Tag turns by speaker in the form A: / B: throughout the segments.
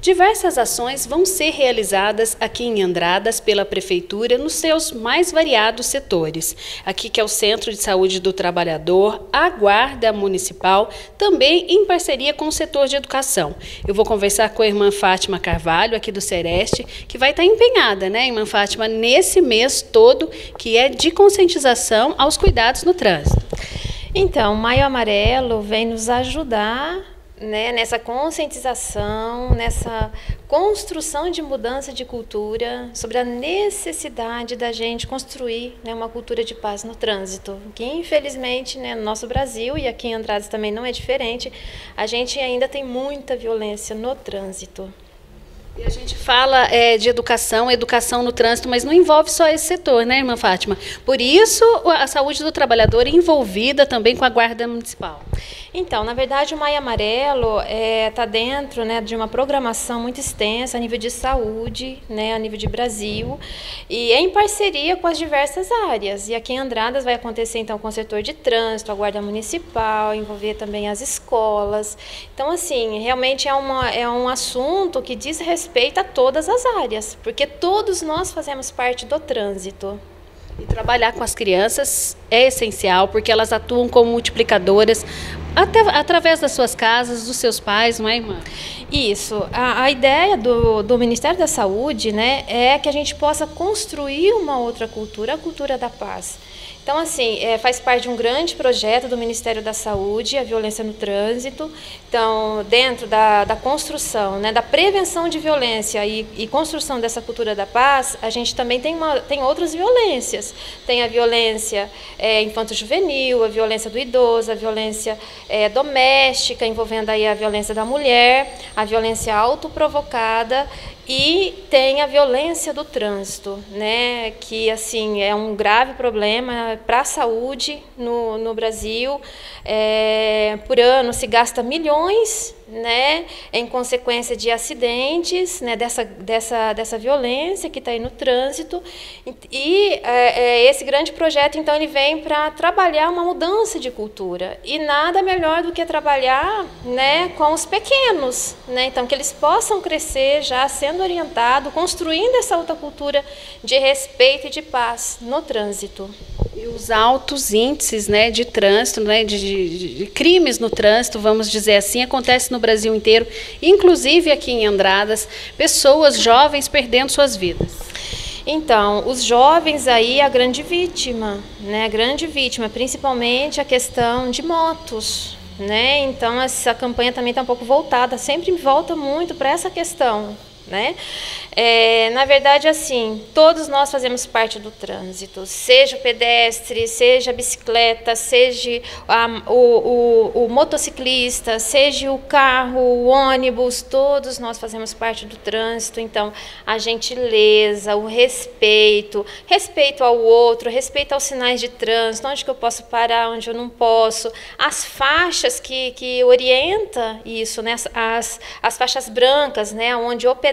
A: Diversas ações vão ser realizadas aqui em Andradas pela Prefeitura nos seus mais variados setores. Aqui que é o Centro de Saúde do Trabalhador, a Guarda Municipal, também em parceria com o setor de educação. Eu vou conversar com a irmã Fátima Carvalho, aqui do Sereste, que vai estar empenhada, né, irmã Fátima, nesse mês todo, que é de conscientização aos cuidados no trânsito.
B: Então, o Maio Amarelo vem nos ajudar, né, nessa conscientização, nessa construção de mudança de cultura, sobre a necessidade da gente construir, né, uma cultura de paz no trânsito, que infelizmente, né, no nosso Brasil e aqui em Andradas também não é diferente, a gente ainda tem muita violência no trânsito.
A: E a gente fala de educação no trânsito, mas não envolve só esse setor, né, irmã Fátima? Por isso, a saúde do trabalhador é envolvida também com a Guarda Municipal.
B: Então, na verdade, o Maio Amarelo está dentro, né, de uma programação muito extensa a nível de saúde, né, a nível de Brasil, e é em parceria com as diversas áreas. E aqui em Andradas vai acontecer, então, com o setor de trânsito, a Guarda Municipal, envolver também as escolas. Então, assim, realmente é um assunto que diz respeito a todas as áreas, porque todos nós fazemos parte do trânsito.
A: E trabalhar com as crianças é essencial, porque elas atuam como multiplicadoras, até através das suas casas, dos seus pais, não é, irmã?
B: Isso. A ideia do Ministério da Saúde, né, é que a gente possa construir uma outra cultura, a cultura da paz. Então, assim, faz parte de um grande projeto do Ministério da Saúde, a violência no trânsito. Então, dentro da construção, né, da prevenção de violência e construção dessa cultura da paz, a gente também tem outras violências. Tem a violência infanto-juvenil, a violência do idoso, a violência doméstica, envolvendo aí a violência da mulher, a violência autoprovocada. E tem a violência do trânsito, né, que assim é um grave problema para a saúde no Brasil. Por ano se gasta milhões, né, em consequência de acidentes, né, dessa violência que está aí no trânsito. E esse grande projeto, então, ele vem para trabalhar uma mudança de cultura. E nada melhor do que trabalhar, né, com os pequenos, né, então que eles possam crescer já sendo orientado, construindo essa outra cultura de respeito e de paz no trânsito.
A: E os altos índices, né, de trânsito, né, de crimes no trânsito, vamos dizer assim, acontece no Brasil inteiro, inclusive aqui em Andradas, pessoas jovens perdendo suas vidas.
B: Então, os jovens aí, a grande vítima, né, principalmente a questão de motos, né, então essa campanha também está um pouco voltada, sempre volta muito para essa questão, né? Na verdade, assim, todos nós fazemos parte do trânsito, seja o pedestre, seja a bicicleta, seja o motociclista, seja o carro, o ônibus, todos nós fazemos parte do trânsito. Então, a gentileza, o respeito ao outro, respeito aos sinais de trânsito, onde que eu posso parar, onde eu não posso, as faixas que orienta isso, né? As faixas brancas, né? Onde o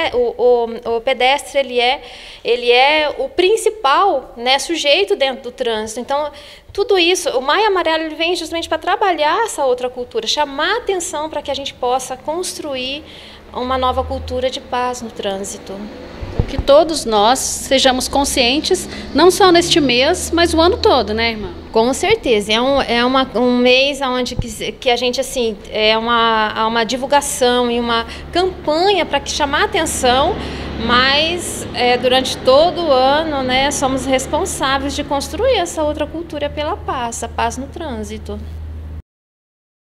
B: pedestre ele é o principal, né, sujeito dentro do trânsito. Então, tudo isso, o Maio Amarelo ele vem justamente para trabalhar essa outra cultura, chamar atenção para que a gente possa construir uma nova cultura de paz no trânsito.
A: Que todos nós sejamos conscientes, não só neste mês, mas o ano todo, né, irmã?
B: Com certeza, um mês onde que a gente, assim, uma divulgação e uma campanha para chamar atenção, mas durante todo o ano, né, somos responsáveis de construir essa outra cultura pela paz, a paz no trânsito.